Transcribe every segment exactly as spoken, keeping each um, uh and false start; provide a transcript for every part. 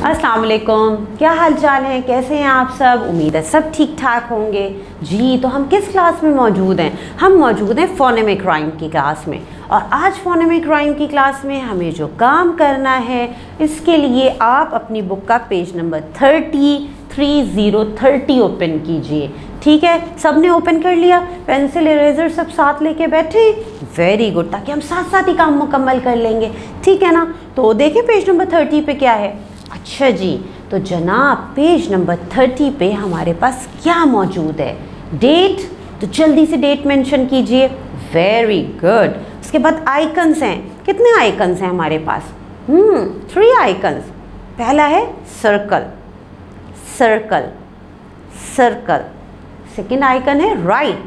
अस्सलाम वालेकुम, क्या हाल चाल है, कैसे हैं आप सब। उम्मीद है सब ठीक ठाक होंगे जी। तो हम किस क्लास में मौजूद हैं? हम मौजूद हैं फोनेमिक राइम की क्लास में। और आज फोनेमिक राइम की क्लास में हमें जो काम करना है, इसके लिए आप अपनी बुक का page number thirty three zero thirty open कीजिए। ठीक है, सब ने ओपन कर लिया, पेंसिल इरेजर सब साथ लेके बैठे। वेरी गुड, ताकि हम साथ साथ ही काम मुकम्मल कर लेंगे। ठीक है ना। तो देखें पेज नंबर थर्टी पे क्या है। अच्छा जी, तो जनाब पेज नंबर थर्टी पे हमारे पास क्या मौजूद है? डेट। तो जल्दी से डेट मेंशन कीजिए। Very good. उसके बाद आइकन्स हैं। कितने आइकन्स हैं हमारे पास? हम्म थ्री आइकन्स। पहला है circle, circle, circle. Second icon है right,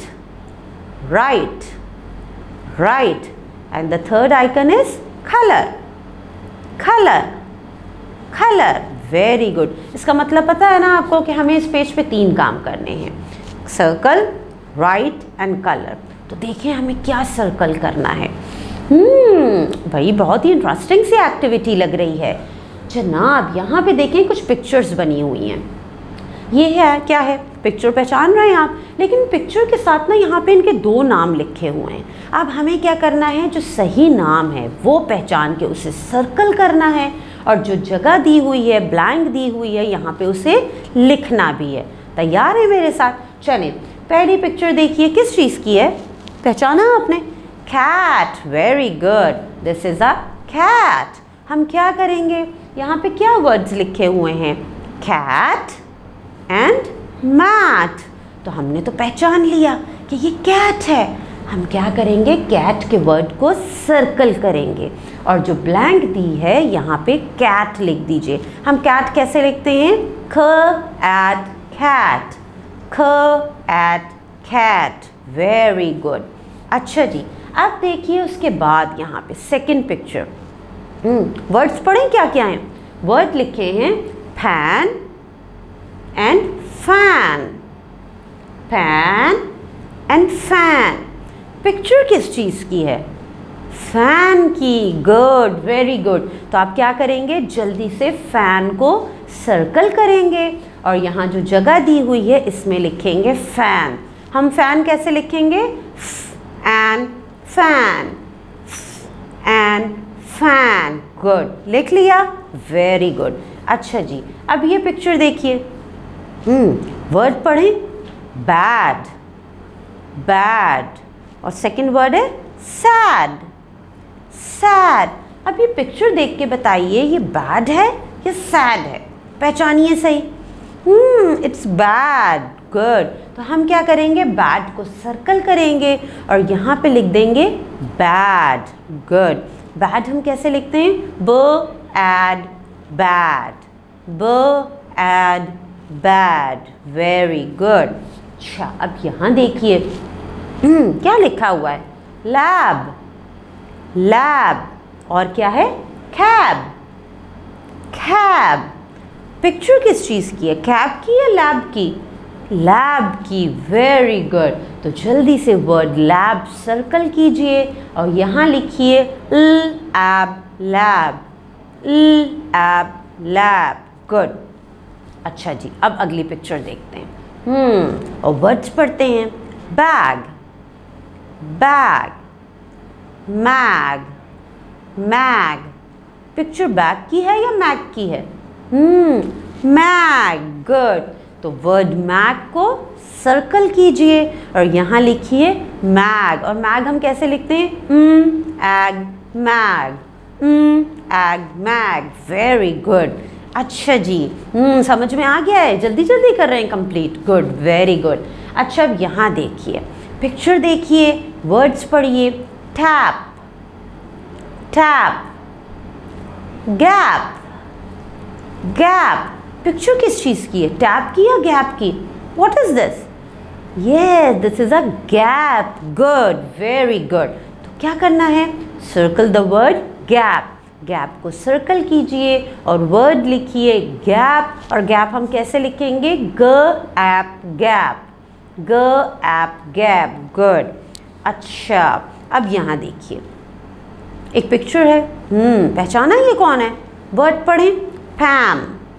right, right. And the third icon is colour, colour, colour. Very good. इसका मतलब पता है ना आपको कि हमें इस पेज पे तीन काम करने हैं, सर्कल, राइट एंड कलर। तो देखिए हमें क्या सर्कल करना है। हम्म भाई बहुत ही इंटरेस्टिंग सी एक्टिविटी लग रही है जनाब। यहाँ पे देखें कुछ पिक्चर्स बनी हुई हैं। ये है क्या है? पिक्चर पहचान रहे हैं आप? लेकिन पिक्चर के साथ ना यहाँ पे इनके दो नाम लिखे हुए हैं। अब हमें क्या करना है, जो सही नाम है वो पहचान के उसे सर्कल करना है, और जो जगह दी हुई है, ब्लैंक दी हुई है, यहाँ पे उसे लिखना भी है। तैयार है मेरे साथ? चलें, पहली पिक्चर देखिए, किस चीज़ की है? पहचाना आपने? Cat. Very good, this is a cat. हम क्या करेंगे, यहाँ पे क्या वर्ड्स लिखे हुए हैं? Cat and mat. तो हमने तो पहचान लिया कि ये कैट है। हम क्या करेंगे, कैट के वर्ड को सर्कल करेंगे, और जो ब्लैंक दी है यहाँ पे कैट लिख दीजिए। हम कैट कैसे लिखते हैं? ख एट कैट, ख एट कैट। Very good. अच्छा जी, अब देखिए उसके बाद यहाँ पे सेकंड पिक्चर। हम्म वर्ड्स पढ़ें क्या क्या हैं? वर्ड लिखे हैं fan and fan, fan and fan. Picture किस चीज़ की है? फैन की। Good, very good. तो आप क्या करेंगे, जल्दी से फैन को सर्कल करेंगे, और यहाँ जो जगह दी हुई है इसमें लिखेंगे फैन। हम फैन कैसे लिखेंगे? And fan, and fan. Good, लिख लिया। Very good. अच्छा जी, अब ये पिक्चर देखिए। हम्म वर्ड पढ़ें, बैड, बैड, और सेकंड वर्ड है सैड, सैड। अब ये पिक्चर देख के बताइए ये बैड है या सैड है? पहचानिए सही। Hmm it's bad. गुड। तो हम क्या करेंगे, बैड को सर्कल करेंगे, और यहाँ पे लिख देंगे बैड। गुड। बैड हम कैसे लिखते हैं? ब एड बैड, ब एड बैड। Very good. अच्छा, अब यहाँ देखिए हम्म क्या लिखा हुआ है? लैब, लैब, और क्या है? Cab, cab. पिक्चर किस चीज़ की है? कैब की या लैब की? लैब की। Very good. तो जल्दी से वर्ड लैब सर्कल कीजिए, और यहाँ लिखिए ल एब लैब, ल एब लैब। गुड। अच्छा जी, अब अगली पिक्चर देखते हैं। हम्म और वर्ड्स पढ़ते हैं। Bag, bag, mag, mag. Picture bag की है या मैग की है? Hmm mag. गुड। तो वर्ड मैग को सर्कल कीजिए, और यहाँ लिखिए मैग। और मैग हम कैसे लिखते हैं? mm, ag, mag, mm, ag, mag. Very good. अच्छा जी, हम्म समझ में आ गया है? जल्दी जल्दी कर रहे हैं कंप्लीट। Good, very good. अच्छा, अब यहाँ देखिए, पिक्चर देखिए, वर्ड्स पढ़िए। Tap, tap, gap, gap. Picture किस चीज़ की है? टैप की या गैप की? What is this? Yes, this is a gap. Good, very good. तो क्या करना है? Circle the word gap. Gap को सर्कल कीजिए, और वर्ड लिखिए गैप। और गैप हम कैसे लिखेंगे? ग एप गैप, ग एप गैप। गुड। अच्छा, अब यहाँ देखिए एक पिक्चर है। हम्म पहचाना ये कौन है? वर्ड पढ़ें। Pam,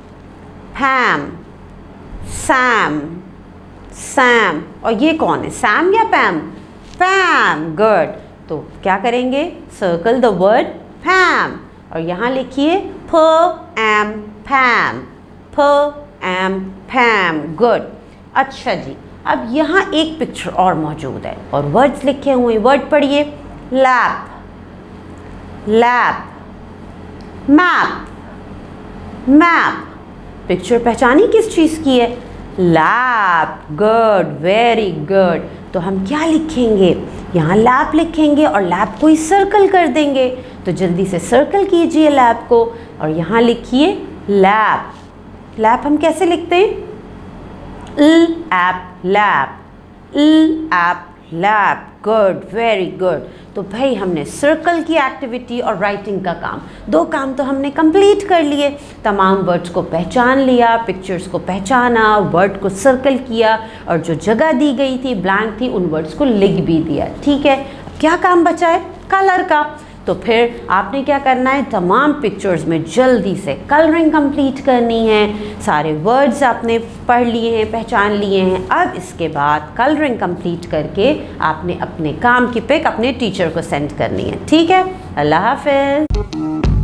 ham, Sam, Sam. और ये कौन है, सैम या पैम? पैम, गुड। तो क्या करेंगे, सर्कल द वर्ड पैम और यहाँ लिखिए प एम पैम, प एम पैम, गुड। अच्छा जी, अब यहाँ एक पिक्चर और मौजूद है और वर्ड्स लिखे हुए, वर्ड पढ़िए, lap, lap, map, map. Picture पहचानी किस चीज़ की है, लैप, गुड, वेरी गुड। तो हम क्या लिखेंगे, यहाँ लैप लिखेंगे और लैप को ही सर्कल कर देंगे। तो जल्दी से सर्कल कीजिए लैप को और यहाँ लिखिए लैप। लैप हम कैसे लिखते हैं, ल ऐप लैप, ल app lap, good, very good. तो भाई हमने सर्कल की एक्टिविटी और राइटिंग का काम, दो काम तो हमने कंप्लीट कर लिए। तमाम वर्ड्स को पहचान लिया, पिक्चर्स को पहचाना, वर्ड को सर्कल किया और जो जगह दी गई थी ब्लैंक थी उन वर्ड्स को लिख भी दिया। ठीक है, अब क्या काम बचा है, कलर का। तो फिर आपने क्या करना है, तमाम पिक्चर्स में जल्दी से कलरिंग कंप्लीट करनी है। सारे वर्ड्स आपने पढ़ लिए हैं, पहचान लिए हैं। अब इसके बाद कलरिंग कंप्लीट करके आपने अपने काम की पिक अपने टीचर को सेंड करनी है। ठीक है, अल्लाह हाफ़िज़।